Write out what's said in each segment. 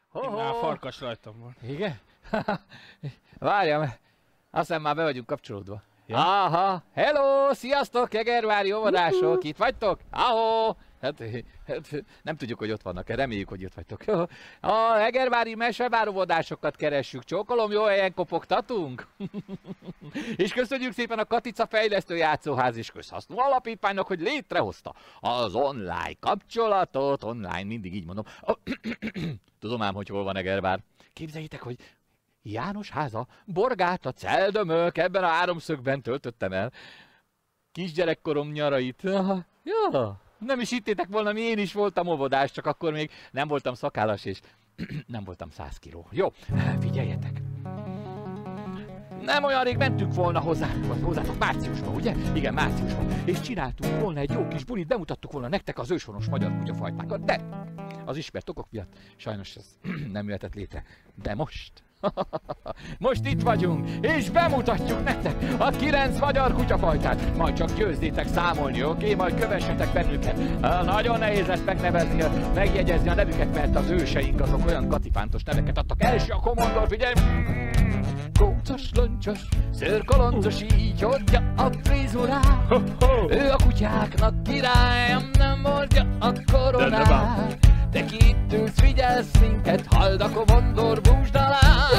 Már farkas rajtam van. Igen? Várjam, azt hiszem már be vagyunk kapcsolódva. Ja. Aha, hello, sziasztok, egervári óvodások, itt vagytok? Ahó! Hát nem tudjuk, hogy ott vannak, reméljük, hogy itt vagytok. A egervári mesevár óvodásokat keressük, csókolom, jó helyen kopogtatunk? És köszönjük szépen a Katica Fejlesztő Játszóház és Közhasznú Alapítványnak, hogy létrehozta az online kapcsolatot, online, mindig így mondom. Tudom ám, hogy hol van Egervár. Képzeljétek, hogy János háza, Borgát, a Celdömök, ebben a háromszögben töltöttem el kisgyerekkorom nyarait. Ja, nem is hittétek volna, mi én is voltam óvodás, csak akkor még nem voltam szakállas, és nem voltam 100 kiló. Jó, figyeljetek! Nem olyan rég mentünk volna hozzátok márciusban, ugye? Igen, márciusban. És csináltunk volna egy jó kis bulit, bemutattuk volna nektek az őshonos magyar kutyafajtákat, de az ismert okok miatt sajnos ez nem jöhetett létre. De most... Most itt vagyunk, és bemutatjuk nektek a 9 magyar kutyafajtát. Majd csak győzzétek számolni, oké? Majd kövessetek bennünket. Nagyon nehéz lesz megnevezni, megjegyezni a nevüket, mert az őseink azok olyan kacifántos neveket adtak. Első a komondor, figyelj! Kócos, loncsos, szőrkolontos, így hordja a frizurát. Ő a kutyáknak királya, nem hordja a koronát. Te ki itt ülsz, figyelsz minket, halld a komondor búsd alá.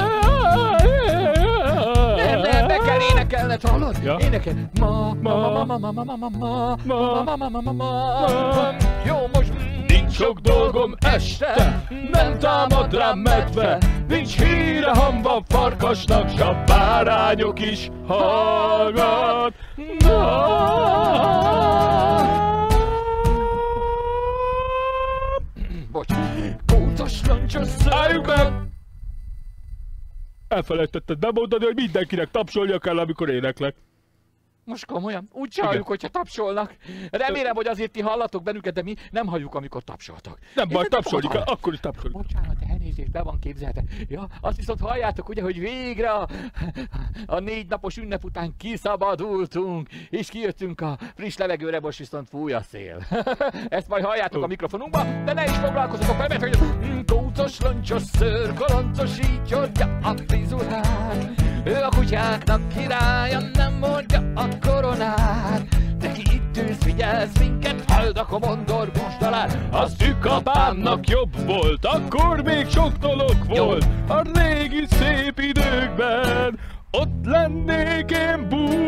Nem, be kell énekelned, hallod? Énekel. Jó, most nincs sok dolgom este, nem támad rám medve, nincs híre hamva farkasnak, s a bárányok is hallgatnak. Bocs, kócos, loncsos, szörkön. Elfelejtetted bemondani, hogy mindenkinek tapsolnia kell, amikor éneklek. Most komolyan? Úgy halljuk, hogyha tapsolnak. Remélem, hogy azért ti hallatok bennünket, de mi nem halljuk, amikor tapsoltok. Nem baj, tapsolni kell, akkor is tapsolni. Bocsánat, elnézést, be van képzelve. Ja, azt viszont halljátok, ugye, hogy végre a 4 napos ünnep után kiszabadultunk, és kijöttünk a friss levegőre, most viszont fúj a szél. Ezt majd halljátok a mikrofonunkban, de ne is foglalkozzatok vele, mert hogy kócos, loncsos, szőrkoloncos, így hordja a frizurát. Ő a kutyáknak királya, nem hordja a koronát. Te ki itt ülsz, figyelsz minket, halld a komondor búsdalát. A szűkapámnak jobb volt, akkor még sok dolog volt. A régi szép időkben ott lennék én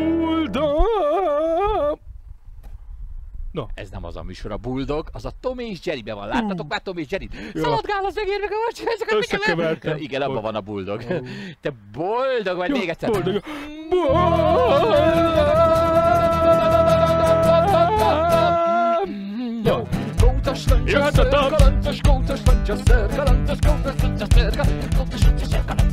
buldog. No. Ez nem az a műsor, a Bulldog, az a Tom és Jerryben van. Láttatok már Tom és Jerryt? Szaladgál az egérbe, hogy ezeket összekevertem. Igen, abban van a Bulldog. Te boldog vagy, még egyszer. Boldog. Kócos, loncsos, szőrkoloncos, kócos, loncsos, szőrkoloncos, kócos, loncsos, szőrkoloncos.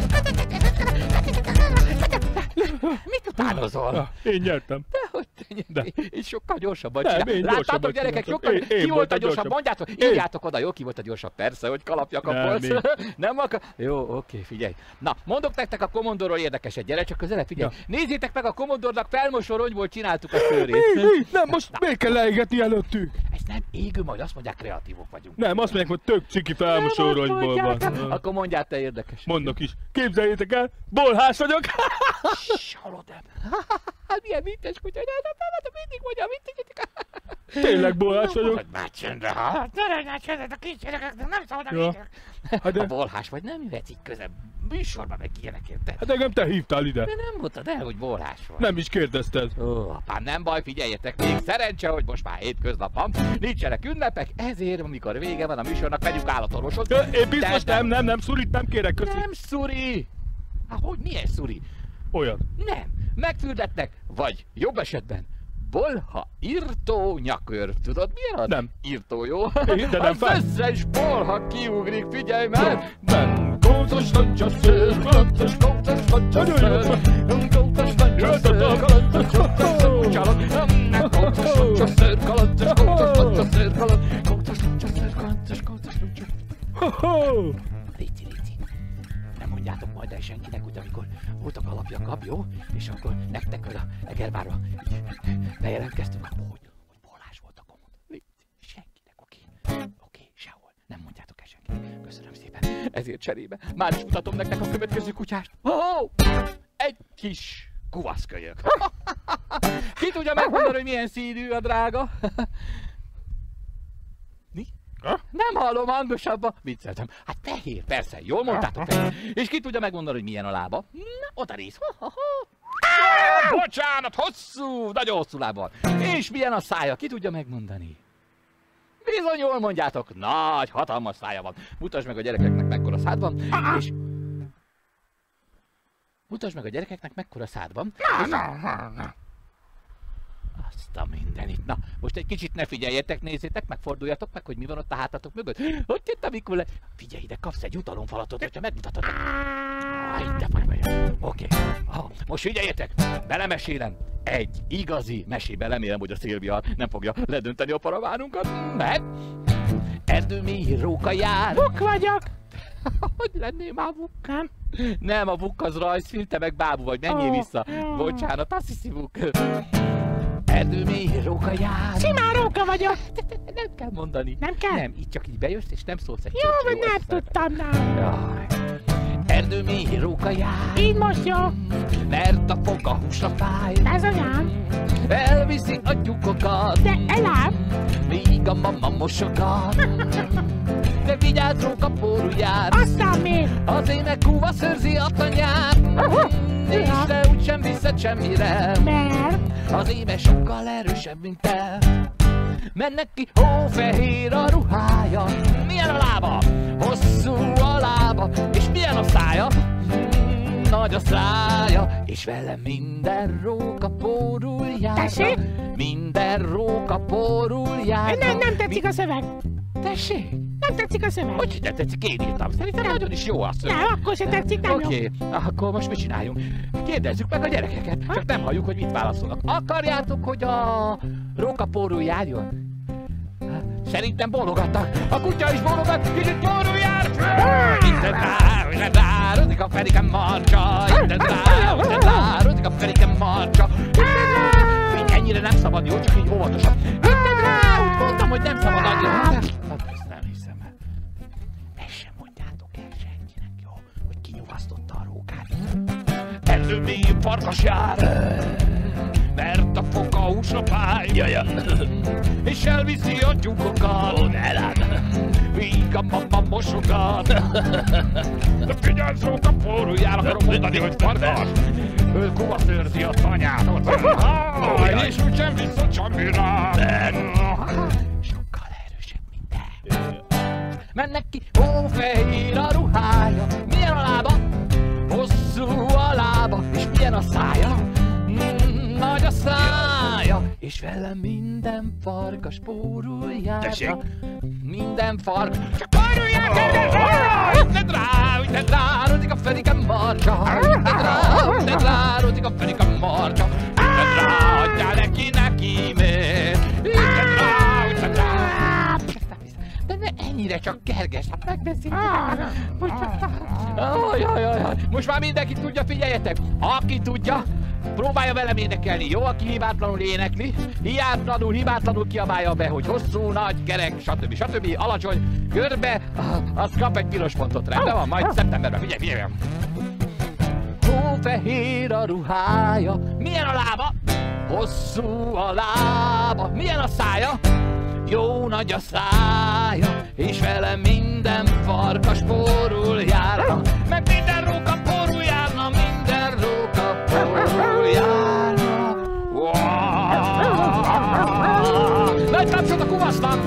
Mit utánozol? Én nyertem. De. És sokkal gyorsabban csinál. Láttátok, gyerekek, sokkal... Ki volt a gyorsabb? Mondjátok, írjátok oda, jó, ki volt a gyorsabb? Persze, hogy kalapja kapolsz. Nem akar... Jó, oké, figyelj. Na, mondok nektek a Commodore-ról érdekeset, gyere csak közelebb, figyelj. Nézzétek meg, a Commodore-nak felmosó rongyból csináltuk a szőrét. Nem, most miért kell leégetni előttük? Ez nem égő, majd azt mondják, kreatívok vagyunk. Nem, azt mondják, hogy tök ciki felmosó rongyból van. Akkor mondjál te érdekes. Mondok is. Képzeljétek el, bolhás vagyok. Hallod-e? Hát milyen vicces kutya, de mindig mondja, vicces. Tényleg bolhás vagyok. Már csöndbe, hát ne legyen csöndbe, a kisgyerekeknek nem szabad a vicces. A bolhás vagy, nem jöhetsz így közebb. Műsorban meg ilyenek, érted? Hát engem te hívtál ide. De nem mondtad el, hogy bolhás vagy. Nem is kérdezted. Ó, apám, nem baj, figyeljetek még. Szerencse, hogy most már hétköznap van. Nincsenek ünnepek, ezért, amikor vége van a műsornak, megyünk állatorvoshoz. Én biztos nem, szurit nem kérek, köszi. Nem szuri. Hát hogy, milyen szuri? Olyan. Nem, megfürdetnek, vagy jobb esetben bolha írtó nyakör. Tudod milyen az? Nem. Írtó, jó? De nem az összes bolha kiugrik, figyelj meg! Kócos, loncsos, szőrkoloncos, kócos, loncsos, kócos, loncsos, szőrkoloncos, kócos, loncsos, szőrkoloncos, kócos, loncsos, szőrkoloncos, kócos, loncsos, szőrkoloncos, kócos, loncsos. Léci. Nem mondjátok majd el senkinek, hogy amikor voltak alapjakab, jó? És akkor nektek a Egervárra bejelentkeztünk, hogy bolhás voltak a mond. Senkinek, oké, sehol. Nem mondjátok el senkinek. Köszönöm szépen. Ezért cserébe már is mutatom nektek a következő kutyást. Egy kis kuvaszkölyök. Ki tudja megmondani, hogy milyen színű a drága? Mi? Nem hallom hangosabban. Vicceltem. Hát fehér, persze, jól mondtátok, fehér. És ki tudja megmondani, hogy milyen a lába? Na, ott a rész. Bocsánat, hosszú, nagyon hosszú lábbal. És milyen a szája? Ki tudja megmondani? Bizony, jól mondjátok. Nagy, hatalmas szája van. Mutasd meg a gyerekeknek, mekkora szád van. És... Mutasd meg a gyerekeknek, mekkora szád van. Azt a mindenit. Na, most egy kicsit ne figyeljetek, nézzétek, megforduljatok meg, hogy mi van ott a hátatok mögött. Ott itt a Mikula. Figyelj ide, kapsz egy jutalomfalatot, hogyha megmutatod. Itt vagy. Oké. Most figyeljetek, belemesélem. Egy igazi mesébe, remélem, hogy a Szilvia nem fogja ledönteni a paravánunkat. Mert erdőmély róka jár. Vuk vagyok. Hogy lennél már Vuk? Nem, a Vuk az rajzfilm, te meg bábú vagy, menjél vissza. Bocsánat, azt hiszi Vuk. Erdőmély róka jár. Simán róka vagyok. Nem kell mondani. Nem kell? Nem, így csak így bejössz és nem szólsz egy Jó, szót, vagy nem tudtam, nem. Erdőmély róka jár. Így most jó. Mert a foga húsra fáj. Ez anyám. Elviszi a tyúkokat. De elám. Míg a mama mosogat. De vigyázz, róka pórujját. Aztán mi? Az énekúva szőrzi a tanyát. És te úgysem viszed semmire. Mert? Az éme sokkal erősebb, mint te. Mert neki hófehér a ruhája. Milyen a lába? Hosszú a lába. És milyen a szája? Nagy a szája. És vele minden róka pórul járna. Tessék? Minden róka pórul járna. Nem tetszik a szöveg. Tessék? Nem tetszik a szöveg. Hogy nem tetszik? Én írtam. Szerintem nagyon is jó a szöveg. Nem, akkor se tetszik, nem jó. Oké, akkor most mit csináljunk? Kérdezzük meg a gyerekeket, csak nem halljuk, hogy mit válaszolnak. Akarjátok, hogy a rókapórul járjon? Szerintem bólogattak. A kutya is bólogat, kicsit pórul jár! Innen rárodik a ferikem marcsa! Innen rárodik a ferikem marcsa! Ennyire nem szabad, jó? Csak így óvatosan. Innen rá! Úgy mondtam, hogy nem szabad annyira. Nem hiszem el. Ezt sem mondjátok el senkinek, jó? Hogy kinyugasztotta a rókát. Erdőmély farkas jár, mert a foka húsra fáj. És elviszi a tyúkokat. Míg a mama mosogat. De figyelsz, róka pórujjár, akarom mondani, hogy farkas. Ő kuva szőrzi a tanyát. És úgysem vissza semmire. Sokkal erősebb, mint te. Mert neki hófehér a ruhája. Milyen a lába? Hosszú a lába. És milyen a szája? Nagy a szája. És vele minden farkas pórul járna. Minden farkas csak pórul járna. Ünned rárodik a ferikem marcsa. Ünned rárodik a ferikem marcsa. Ünned rá, adjál neki mér. Ünned rá. De ne ennyire csak kerges, hát megbeszéljük. Most már mindenki tudja, figyeljetek! Aki tudja, próbálja velem énekelni, jó? Aki hibátlanul énekli, hibátlanul kiabálja be, hogy hosszú, nagy, kerek, stb. Alacsony, körbe, az kap egy piros pontot, rendben van? Majd szeptemberben, figyelj! Hófehér a ruhája, milyen a lába? Hosszú a lába, milyen a szája? Jó nagy a szája, és vele minden farkas pórul járna. Meg minden róka pórul járna, minden róka pórul járna. Nagy tapsot a kuvasznak!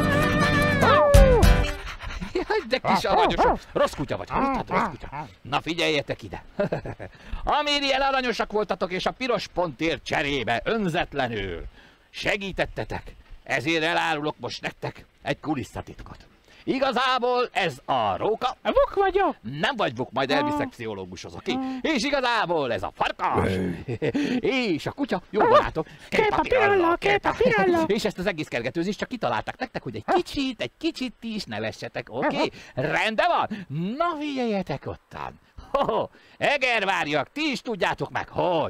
De kis aranyosok, rossz kutya vagy, hallottad, rossz kutya. Na figyeljetek ide! Amíg ilyen aranyosak voltatok, és a piros pontért cserébe önzetlenül segítettetek, ezért elárulok most nektek egy kulisszatitkot. Igazából ez a róka. Vuk vagyok. Nem vagy Vuk, majd elviszek pszichológushoz, oké? És igazából ez a farkas. És a kutya, jó barátok. Képapiralla. És ezt az egész kergetőzést csak kitalálták nektek, hogy egy kicsit ti is nevessetek, oké? Rendben van? Na figyeljetek ottan. Egerváriak, ti is tudjátok meg, hogy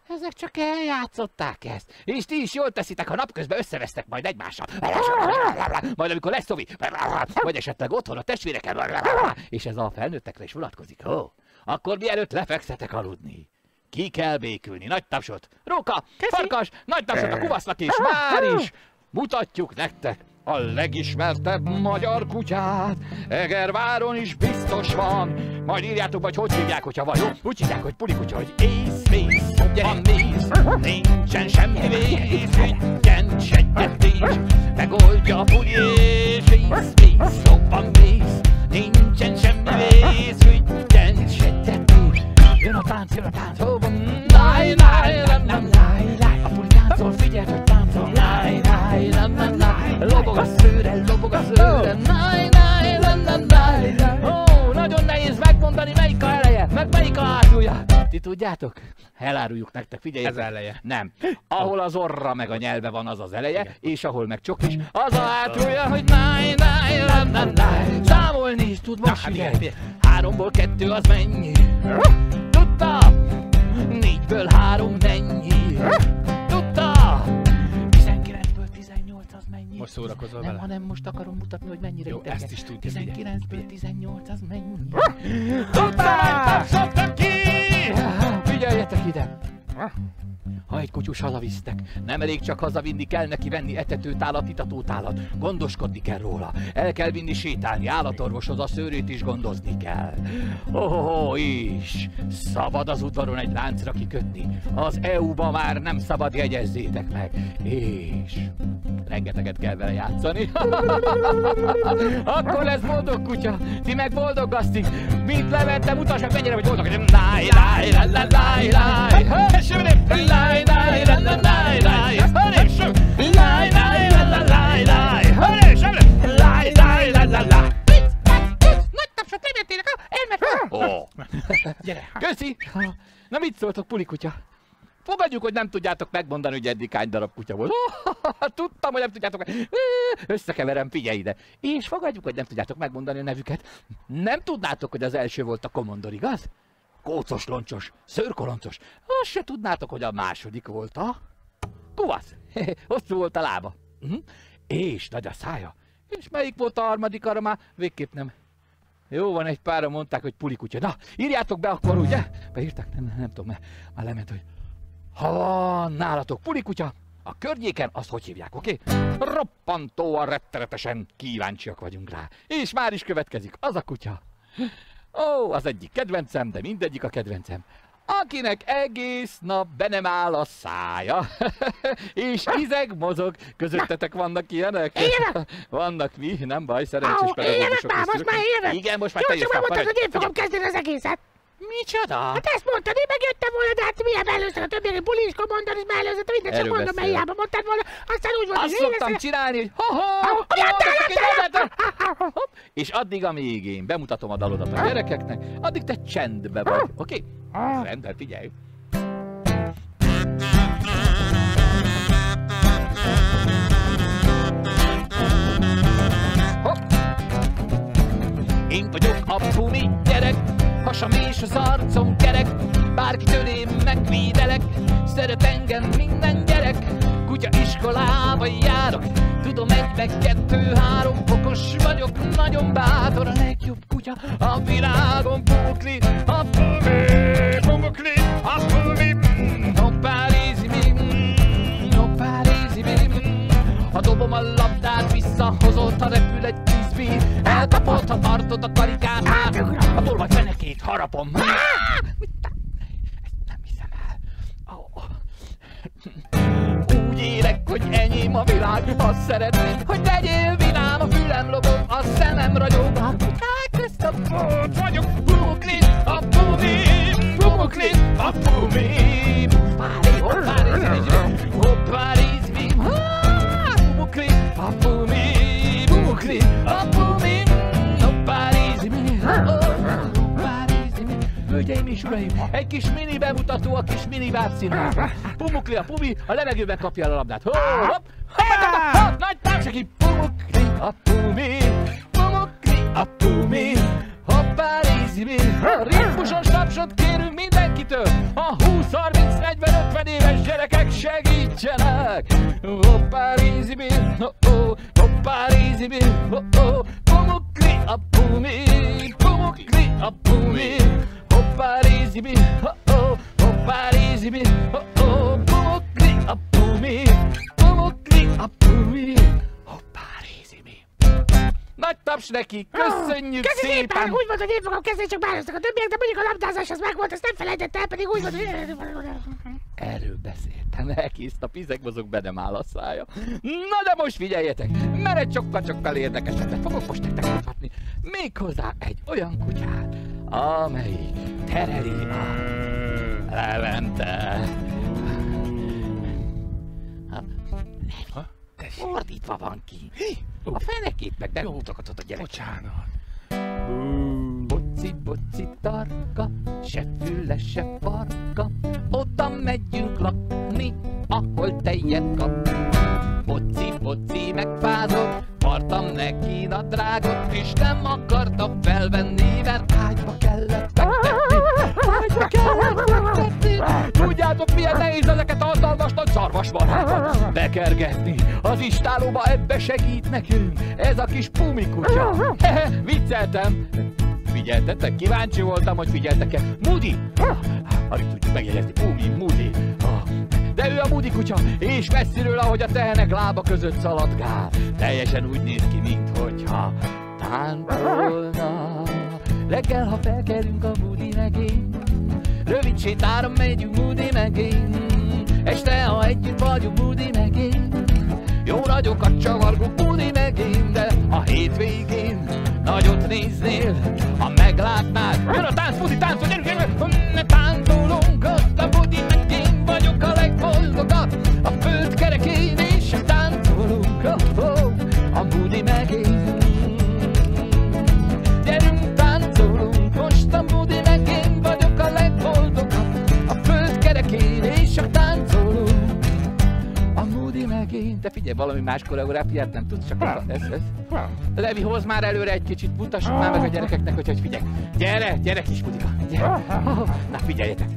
Ezek csak eljátszották ezt. És ti is jól teszitek, ha napközben összevesztek majd egymással. Majd amikor lesz Szovi, vagy esetleg otthon a testvérekkel, és ez a felnőttekre is vonatkozik. Akkor mielőtt lefekszetek aludni, ki kell békülni. Nagy tapsot. Róka, Farkas, nagy tapsot a kuvasznak, és már is mutatjuk nektek a legismertebb magyar kutyát. Egerváron is biztos van. Majd írjátok, vagy hogy hívják, hogyha van, jó? Úgy hívják, hogy pulikutya, hogy ész-mész, gyere mész, nincsen semmi vész, ügyen seggetés, megoldja a puli és ész-mész, jobban mész, nincsen semmi vész, ügyen seggetés. Jön a tánc, láj, láj, láj, láj, a puli táncol, figyeld, hogy táncol, láj, láj, láj, láj, lobog a szőre, láj, láj, láj, láj, ó, nagyon nehéz megmondani, melyik a eleje, meg melyik a hátulja. Ti tudjátok? Eláruljuk nektek, figyeljetek. Ez eleje. Nem. Ahol az orra meg a nyelve van, az az eleje, igen. És ahol meg csokis, az a hátulja, hogy láj, láj, láj, láj, láj. Számolni is tud most, figyelj. 3-ból 2 az mennyi? Tudta? 4-ből 3 mennyi? Tudta? 19-ből 18 az mennyi? Most szórakozol Nem, vele? hanem most akarom mutatni, hogy mennyire Jó, ideges. ezt is tudja, 19-ből 18 az mennyi? Tudta? Tapsoltak ki! Figyeljetek ide! Ha egy kutyus hazavisztek, nem elég csak hazavinni, kell neki venni etetőtálat, itatótálat. Gondoskodni kell róla. El kell vinni sétálni, állatorvoshoz, a szőrét is gondozni kell. És szabad az udvaron egy láncra kikötni. Az EU-ba már nem szabad, jegyezzétek meg. És rengeteget kell vele játszani. Akkor lesz boldog kutya, ti meg boldog gazdik. Mint Levente, mutasd meg mennyire vagy boldog. Láj, láj, láj, láj, láj, láj, láj, láj, láj, láj, láj, láj, láj, láj, láj, láj, láj, láj, láj. Nagy tapsot, nem jöttének, elment. Gyere! Köszi! Na mit szóltok, pulikutya? Fogadjuk, hogy nem tudjátok megmondani, hogy eddig hány darab kutya volt. Tudtam, hogy nem tudjátok meg... Összekeverem, figyelj ide. És fogadjuk, hogy nem tudjátok megmondani a nevüket. Nem tudnátok, hogy az első volt a komondor, igaz? Kócos, loncsos, szőrkoloncos. Azt se tudnátok, hogy a második volt a... Kuvasz. Hosszú volt a lába. És nagy a szája. És melyik volt a harmadik, arra már végképp nem. Jó van, egy pára mondták, hogy pulikutya. Na, írjátok be akkor, ugye? Beírták? Nem tudom, mert már lement, hogy... Ha van nálatok pulikutya, a környéken azt hogy hívják, oké? Roppantóan, rettenetesen kíváncsiak vagyunk rá. És már is következik az a kutya. Ó, az egyik kedvencem, de mindegyik a kedvencem. Akinek egész nap be nem áll a szája, és izeg mozog. Közöttetek vannak ilyenek? Ilyenek? Vannak mi? Nem baj, szerencsés pedagógusok. Ilyenek már, most már ilyenek. Igen, most már Jó, te jössz. csak megmondtad, hogy én fogom kezdeni az egészet. Micsoda? Hát ezt mondtad, én megjöttem volna, de hát milyen mellőztek a többiek, buli is komondor is mellőzött, mindent csak Erről mondom, mert beszél. hiába mondtad volna, aztán úgy volt, Azt hogy én szoktam leszek. csinálni, hogy hopp, és addig, amíg én bemutatom a dalodat a gyerekeknek, addig te csendbe vagy, oké? Rendben, figyelj. Hopp. Én vagyok a pumi gyerek, hasam és az arcom kerek, bárkitől én megvédelek, szeret engem minden gyerek, kutya iskolába járok, tudom 1 meg 2, 3, okos vagyok, nagyon bátor, a legjobb kutya a világon, Pumukli, a pumi, Pumukli, a pumi, hoppárézi mi, hoppárézi mi, ha dobom a labdát, visszahozott, ha repül egy frisbee, elkapott, ha tartod a karikát, a tolvaj fenekét harapom. Ezt nem hiszem el. Úgy élek, hogy enyém a világ, azt szeretném, hogy legyél vidám, a fülem lobog, a szemem ragyog, a kutyák közt a pont vagyok, Pumukli, a pumi, Pumukli, a pumi, hoppárézi, Pumukli, a pumi, Pumukli, a pumi, hoppárézi, hölgyeim és uraim, egy kis mini bemutató a kis mini vászínű. Pumukli a pumi, a levegőben kapja el a labdát. Hopp, hopp, nagy társaság, Pumukli a pumi, Pumukli a pumi, hoppárézi mi. A ritmusos tapsot kérünk mindenkit. akitől a 20-30-40-50 éves gyerekek segítsenek. Hoppá, rizibé, hoppá, rizibé, pumukli a pumi, pumukli a pumi. Hoppá, rizibé, hoppá, rizibé, pumukli a pumi, pumukli a pumi. Hoppá, rizibé. Nagy taps neki, köszönjük Köszi szépen! szépen! Úgy volt, hogy én fogom kezdeni, csak választok a többiek, de mondjuk a labdázás az megvolt, ezt nem felejtett el, pedig úgy volt, hogy... Erről beszéltem, elkészít a pizek mozog, be nem áll a szája. Na de most figyeljetek, mert egy sokkal érdekesebbet fogok most nektek mutatni. Méghozzá egy olyan kutyát, amelyik tereli a Levente. Fordítva van ki. A fenekét meg nem mutogatod a gyerek. Bocsánat. Boci, boci, tarka, se füle, se farka, oda megyünk lakni, ahol tejet kap. Boci, boci, megfázott, vartam neki nadrágot, és nem akarta felvenni, mert ágyba kellett fektetni. Ágyba kellett fektetni. Tudjátok, milyen nehéz ezeket a hatalmas nagy szarvasmarhákat bekergetni. Az istálóba ebbe segít nekünk ez a kis pumi kutya. Vicceltem. Figyeltetek? Kíváncsi voltam, hogy figyeltek-e. Moody! Alig tudjuk megjegyezni. Pumi, Moody. De ő a Moody kutya, és messziről, ahogy a tehenek lába között szaladgál. Teljesen úgy néz ki, minthogyha táncolna. Reggel, ha felkerünk a Moody meg én, rövid sétára megyünk Moody meg én. Este, ha együtt vagyunk Moody meg én, jó nagyokat csavargunk Moody meg én. De a hétvégén nagyot néznél, ha meglátnád. Jön a tánc, Moody, táncol, gyerünk, gyerünk! Táncolunk, ott a Moody meg én vagyok a legboldogabb. A föld kerekén és táncolunk, a Moody meg én. Gyerünk, táncolunk, most a Moody meg én vagyok a legboldogabb. A föld kerekén és táncolunk, a Moody meg én. Te figyelj, valami más koreográfiát nem tudsz, csak ez. Levi, hozz már előre egy kicsit, mutassuk már meg a gyerekeknek, hogy figyelj. Gyere kis Mudika, gyere. Na figyeljetek.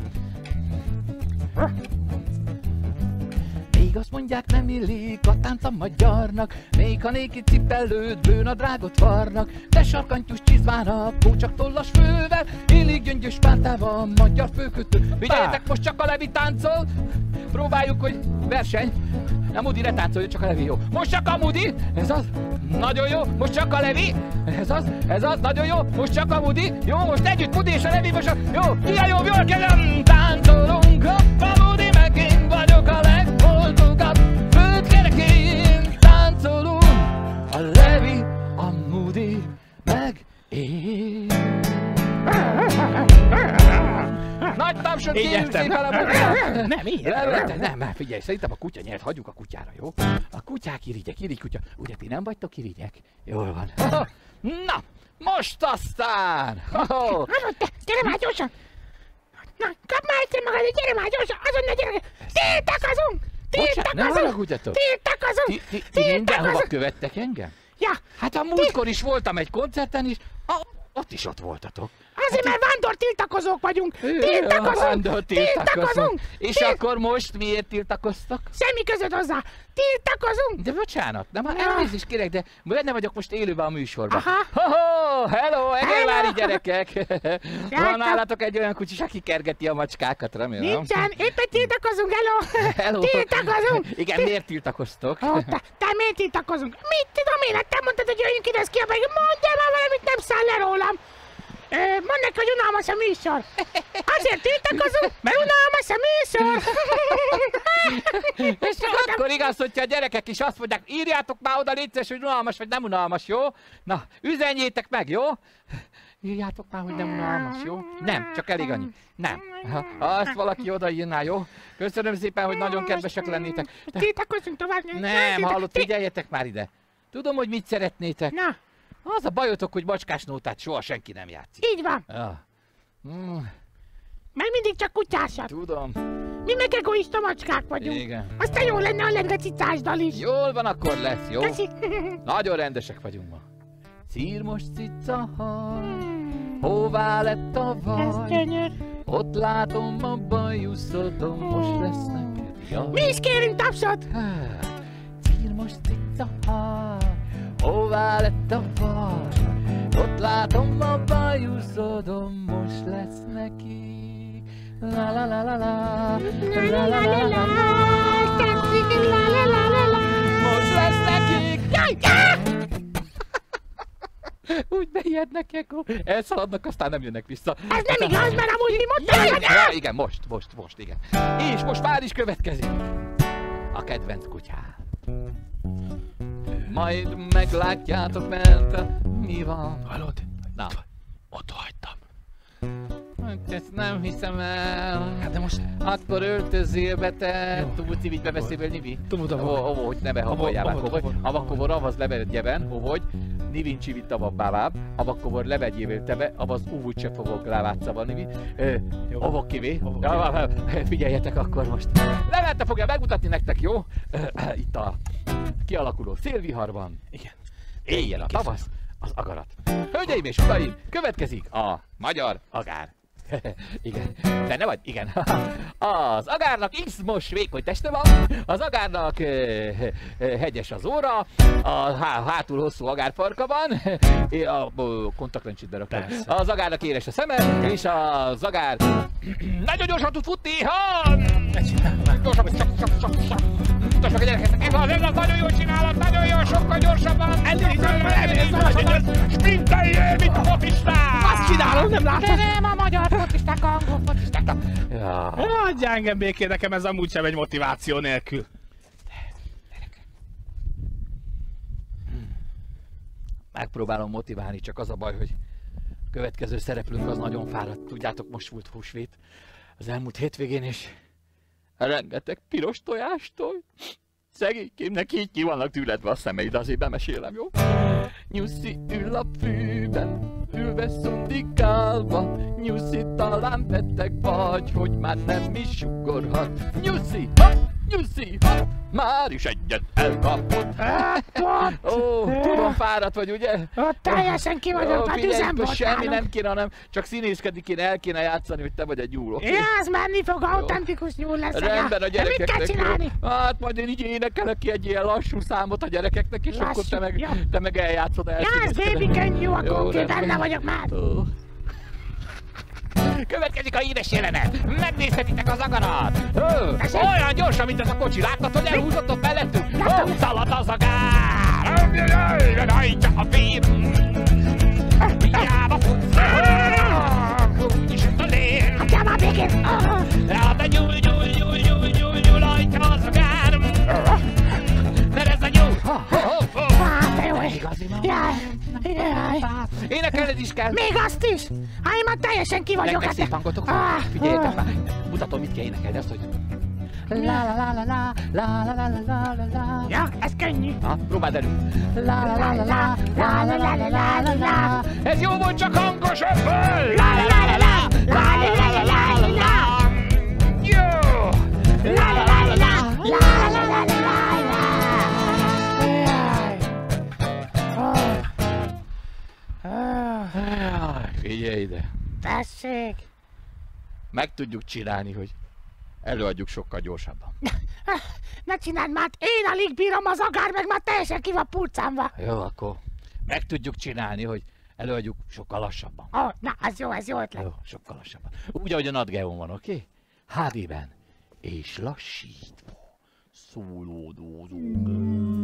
Még azt mondják, nem illik a tánc a magyarnak, még ha néki cipelőt, bőnadrágot varnak, de sarkantyús csizmának, kócsak tollas fővel, illik gyöngyös pántával, magyar főkötő. Figyeljetek, most csak a Levi táncol. Próbáljuk, hogy verseny. A Moody ne táncoljon, csak a Levi, jó. Most csak a Moody, ez az, nagyon jó. Most csak a Levi, ez az, nagyon jó. Most csak a Moody, jó, most együtt Moody és a Levi, most jó, ilyen jó, jól kezdem. Táncolunk, a Moody meg én vagyok a legboldogabb. Földkerekén táncolunk, a Levi, a Moody meg én. Nagy tapsot kérjük szépen a Moody. Nem, ilyen. Nem, figyelj, szerintem a kutya nyert, hagyjuk a kutyára, jó? A kutyák irigy kutya. Ugye ti nem vagytok irigyek? Jól van. Na, most aztán! Gyere már gyorsan! Na, kap már egyszer magad, gyere már gyorsan! Azonnal gyere! Tiltakozunk! Ne haragudjatok! Tiltakozunk! Ti mindenhova követtek engem? Ja! Hát a múltkor is voltam egy koncerten is, ott is ott voltatok. Azért, mert vándor tiltakozók vagyunk! Tiltakozunk! És akkor most miért tiltakoztak? Semmi között hozzá! Tiltakozunk! De bocsánat, de már elnézést kérek, de benne vagyok most élőben a műsorban. Aha. Hello, egervári gyerekek! Van nálatok egy olyan kutya, aki kergeti a macskákat, remélem. Nincsen, éppen tiltakozunk, hello! Tiltakozunk! Igen, miért tiltakoztok? Te miért tiltakozunk? Mit tudom én, hát te mondtad, hogy jöjjünk ide, ezt kiabáljuk, mondjál már valamit, nem száll le rólam! Mondd neki, hogy unalmas a műsor! Azért tiltakozunk, mert unalmas a műsor! És csak akkor igaz, hogyha a gyerekek is azt mondják, írjátok már oda, légy szíves, hogy unalmas vagy nem unalmas, jó? Na, üzenjétek meg, jó? Írjátok már, hogy nem unalmas, jó? Nem, csak elég annyi. Nem. Ha azt valaki odaírná, jó? Köszönöm szépen, hogy nagyon kedvesek lennétek. Tiltakozunk tovább. Nem, hallott, figyeljetek már ide. Tudom, hogy mit szeretnétek. Na. Az a bajotok, hogy macskás nótát soha senki nem játszik. Így van. Ja. Mert mindig csak kutyásak. Tudom. Mi meg egoista macskák vagyunk. Igen. Aztán jó lenne, ha lenne cicás dal is. Jól van, akkor lesz, jó? Köszi. Nagyon rendesek vagyunk ma. Círmos cica haj, hová lett a vaj? Ez gyönyör. Ott látom a bajuszodon, most lesz neked jaj. Mi is kérünk tapsot! Cír most itt a hár, hová lett a far? Ott látom a bajuszodon, most lesz neki. La la la la la, la la la la la, tetszik, la la la la la. most lesz nekik. Jaj! Úgy beijjednek, akkor elszaladnak, aztán nem jönnek vissza. Ez nem igaz, mert amúgy mi mondtam, hogy... Ja, igen, most, igen. És most már is következik a kedvenc kutyám. Majd meglátjátok, mert mi van. Hallod? Na. Ott hagytam. Ezt nem hiszem el. Hát de most... Akkor öltözél be te. Tudsz így bebeszélni, Nivi? Hogy ne behaboljál, hogy avakkovor avaz levedjeben, hogy Nivin csivit avabbávám, avakkovor levegyével tebe, avaz úgy se fogok rávátszava, Nivi. Avak kivé. Figyeljetek akkor most. Levente fogja megmutatni nektek, jó? Itt a kialakuló szélviharban. Igen. Éjjel a tavasz, az agarat. Hölgyeim és uraim, következik a magyar agár. Igen. De ne vagy? Igen. Az agárnak X-mos vékony teste van, az agárnak hegyes az óra, a hátul hosszú agárfarka van, a kontaktlencsit beraktam. Az agárnak éles a szeme, és az agár nagyon gyorsan tud futni, gyorsan, gyorsan a gyerekeknek, ez az nagyon jól csinálod, nagyon jól, sokkal gyorsabban. Sprinteljél, mint a focistán! Azt csinálom, nem látod? De nem a magyar focisták, angol focisták. Ja. Hagyj engem békén, nekem ez amúgy sem egy motiváció nélkül. Megpróbálom motiválni, csak az a baj, hogy a következő szereplőnk az nagyon fáradt. Tudjátok, most volt húsvét az elmúlt hétvégén, és rengeteg piros tojástól. Szegénykémnek így ki vannak tűredve a szemei, de azért bemesélem, jó? Nyuszi ül a fűben, ülve szundikálva. Nyuszi, talán beteg vagy, hogy már nem is sugorhat. Nyuszi, ha! Nyuszi, ha! Már is egyet elkapott. Ó, tudom, fáradt vagy, ugye? Ott teljesen ki vagyok, hát üzemboltálom. Semmi nem kéne, hanem csak színészkedni kéne, el kéne játszani, hogy te vagy egy nyúl, oké? Ja, az menni fog, autentikus nyúl lesz. Rendben a De mit kell gyerekeknek, csinálni? jó? Hát majd én így énekelek ki egy ilyen lassú számot a gyerekeknek, és akkor te meg eljátszod el. Ja, ez baby könnyű, akkor oké, benne vagyok már. Következik a híres jelenet! Megnézhetitek az agarat! Olyan gyorsan, mint ez a kocsi, láttad, hogy elhúzott ott mellettünk? Szalad az agár! Rajta a fér! Hiába futsz! Úgyis a lén! Hagyjál már békén! De nyúl, rajta az agár! Mert ez a nyúl! Hát, de jó! Jaj! Énekelned is kell! Még azt is! Hát én már teljesen ki vagyok! Legszép hangotok van? Figyeljetek már! Mutatom, mit kell énekelni, azt, hogy... La la la la la la la la la la la. Ja, ez könnyű! Na, próbáld elő! La la la la la la la la la la la. Ez jó volt, csak hangosabban! La la la la la la la la la la la. Jó! La la la la la la la la la la. Figyelj ide! Tessék! Meg tudjuk csinálni, hogy előadjuk sokkal gyorsabban. Ne csináld már, én alig bírom az agár, meg már teljesen ki van purcánva. Jó, akkor meg tudjuk csinálni, hogy előadjuk sokkal lassabban. Ó, na, ez jó ötlet. Jó, sokkal lassabban. Úgy, ahogy a Nat Geon van, oké? HD-ben. És lassítva. Szólódózunk.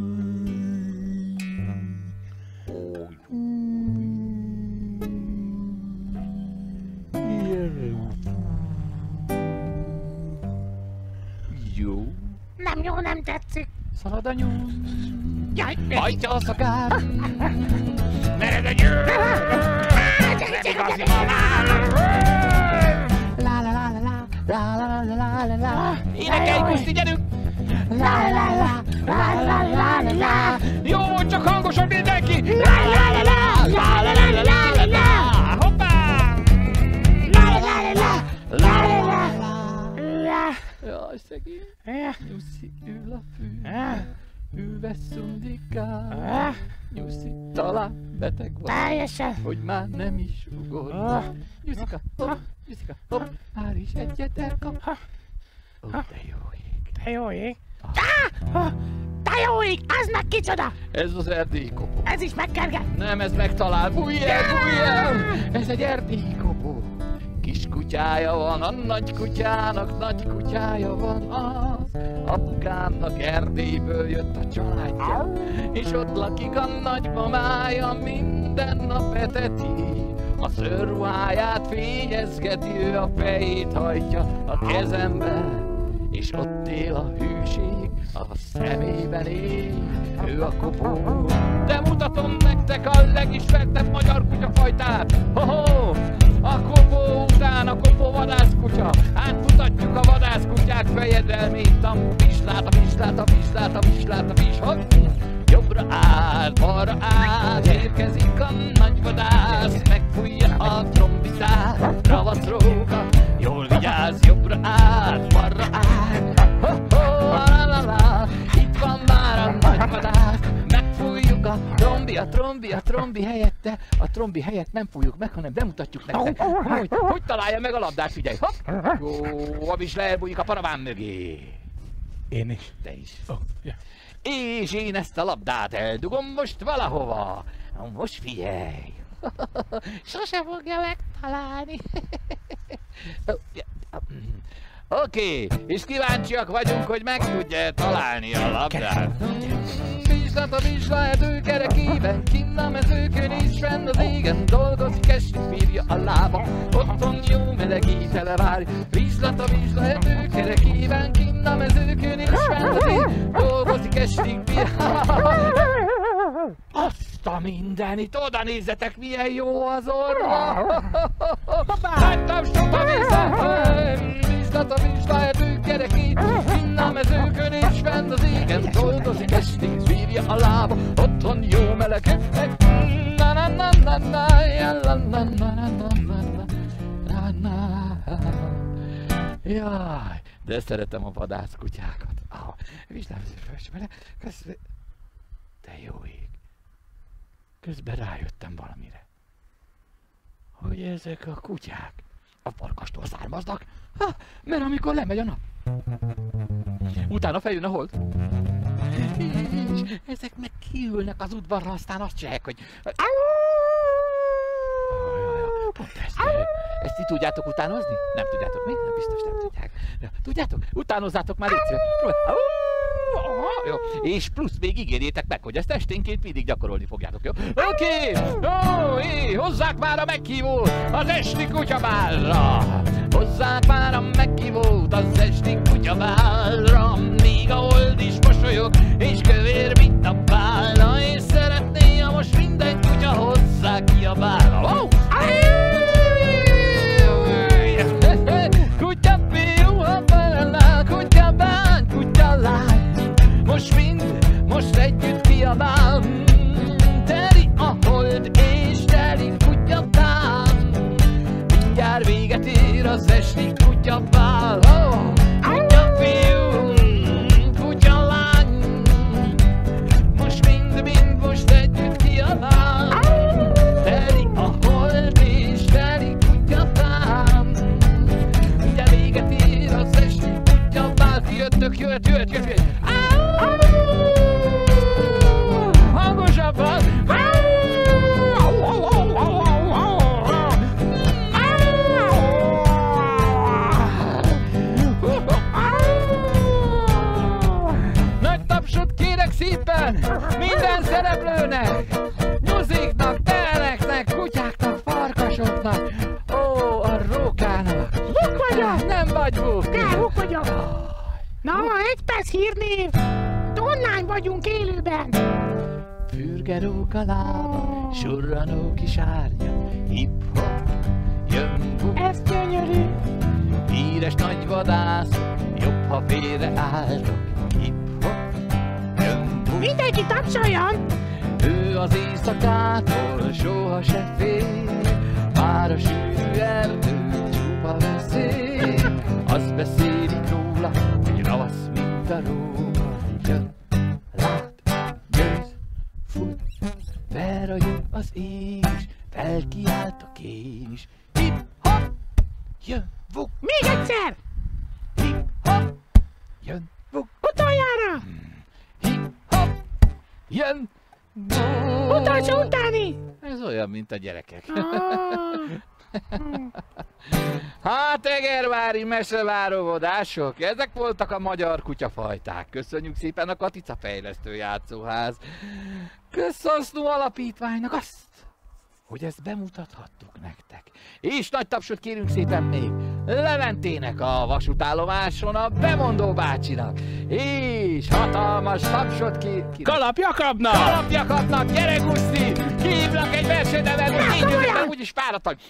Jó. Nem jó, nem tetszik. Szalad a nyúl. Jaj, Hajtja a szakár. Mered a nyúl. Nem igazi mamár. La la la la la la la la la la. Énekelj, Puszti, gyerünk! La la la la la la la la. Jó volt, csak hangosan mindenki! La la la la la la la la la la. Hoppá! La la la la la la la la. Jaj, szegény. Ja. Nyuszi ül a fűben, ül vesz undikál. Nyuszi, talán beteg van, Teljesen. hogy már nem is ugor. Nyuszika, hopp, már is egyet elkap. Ó, de jó ég. De jó ég. De jó ég, az meg kicsoda? Ez az erdélykopó. Ez is megkerget. Nem, ez megtalál. Fújj el! Ez egy erdélykopó. Kis kutyája van, a nagy kutyának nagy kutyája van az. Apukámnak Erdélyből jött a családja, és ott lakik a nagymamája, minden nap eteti. A szőrruháját fényezgeti, ő a fejét hajtja a kezembe, és ott él a hűség, a szemében él, ő a kopó. De mutatom nektek a legismertebb magyar kutyafajtát. Ho-ho! A kopó után a kopó vadászkutya. Átmutatjuk a vadászkutyák fejedelmét. A vislát, a vislát, a vislát, a vislát, a vis. Hopp! Jobbra áll, balra áll, érkezik a nagy vadász, megfújja a trombitát, ravasz róka, jól vigyázz, jobbra áll, balra áll, ho-ho, la-la-la, itt van már a nagy vadász, megfújjuk a trombi helyette, a trombi helyett nem fújjuk meg, hanem bemutatjuk nektek, hogy találja meg a labdát, figyelj, hopp, jó, a visla elbújik a paraván mögé. Én is. Te is. Ja. És én ezt a labdát eldugom most valahova. Most figyelj! Sose fogja megtalálni. Oké, és kíváncsiak vagyunk, hogy meg tudja találni a labdát. Vizslat a vizslaerdő kerekében, kinn a mezőkön és fenn az égen, dolgozik estig, bírja a lába, otthon jó meleg étele vár. Vizslat a vizslaerdő kerekében, kinn a mezőkön és fenn az égen, dolgozik estig, bírja. Azt a mindenit, oda nézzetek, milyen jó az orra! Láttam sok a vizslat a vizslaerdő kerekében, kinn a mezőkön és fenn az égen, dolgozik estig, bírja a lába, otthon jó meleg. Jaj, de szeretem a vadászkutyákat. De jó ég. Közben rájöttem valamire. Hogy ezek a kutyák a farkastól származnak, mert amikor lemegy a nap, utána feljön a hold, és ezek meg kiülnek az udvarra, aztán azt csinálják, hogy... Pont ezt ti tudjátok utánozni? Nem tudjátok, mi? Nem biztos nem tudják. Tudjátok? Utánozzátok már itt. Jó. És plusz még ígérjétek meg, hogy ezt esténként mindig gyakorolni fogjátok, jó? Oké! Hozzák már a meghívót az esti kutyabálra! Hozzák már a meghívót az esti kutyabálra! Míg a hold is mosolyog, és kövér, mint a bálna, és szeretné, ha most minden kutya hozzá ki a bálra. Kutya fiú, kutya bány, kutya lány, most együtt kiabál. Teli a hold és teli kutyabál, mindjárt véget ér az esti kutyabál. Kutya fiú, kutya lány, most együtt kiabál. Teli a hold és teli kutyabál, mindjárt véget ér az esti kutyabál. Jöttök, jöjjön! Hangosabban! Nagy tapsot kérek szépen minden szereplőnek! Nyuziknak, teleknek, kutyáknak, farkasoknak! Ó, a rókának! Buk vagyok! Nem vagy buk! De, buk vagyok! Na, 1 perc hírnév! Online vagyunk élőben! Fürge róka lába, surranó kis árnya, hip-hop, jön buk. Ez gyönyörű! Híres nagy vadász, jobb ha félreálltok, hip-hop, jön buk. Mindenki tapsoljon! Ő az éjszakától soha se fél, már a sűrű erdő csupa veszély. Azt beszélik róla, hogy ravasz, mint a róka, jön, lát, és felkiáltok én is. Hip-hop, jön, vuk, Még egyszer! hip-hop, jön, vuk, Utoljára! hip-hop, jön, vuk. Utolsó utáni! Ez olyan, mint a gyerekek. Ah. Hát, egervári mesevárovodások, ezek voltak a magyar kutyafajták. Köszönjük szépen a Katica Fejlesztő Játszóház Közhasznú Alapítványnak azt, hogy ezt bemutathattuk nektek. És nagy tapsot kérünk szépen még Leventének a vasútállomáson a bemondó bácsinak. És hatalmas tapsot Kalapjakabnak! Kalapjakabnak, gyere Guszti! Hívlak egy versenynevelőt, így jövök, mert úgyis fáradt vagy.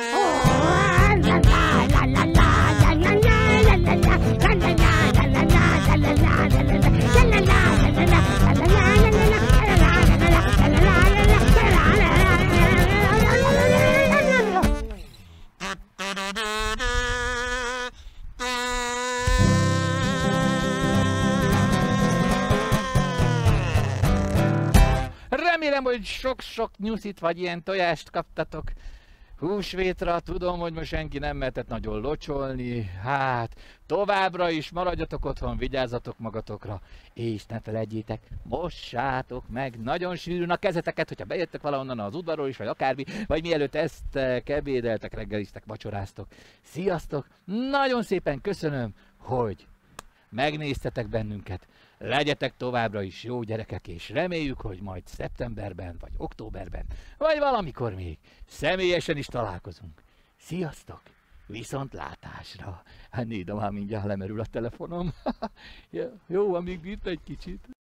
Remélem, hogy sok-sok nyuszit vagy ilyen tojást kaptatok húsvétra. Tudom, hogy most senki nem mehetett nagyon locsolni. Hát, továbbra is maradjatok otthon, vigyázzatok magatokra. És ne felejtjétek, mossátok meg nagyon sűrűn a kezeteket, hogyha bejöttek valahonnan az udvarról is, vagy akármi, vagy mielőtt eztek, ebédeltek, reggeliztek, vacsoráztok. Sziasztok! Nagyon szépen köszönöm, hogy megnéztetek bennünket. Legyetek továbbra is jó gyerekek, és reméljük, hogy majd szeptemberben, vagy októberben, vagy valamikor még személyesen is találkozunk. Sziasztok! Viszontlátásra! Hát nézd, már mindjárt lemerül a telefonom. Jó, amíg bírt egy kicsit.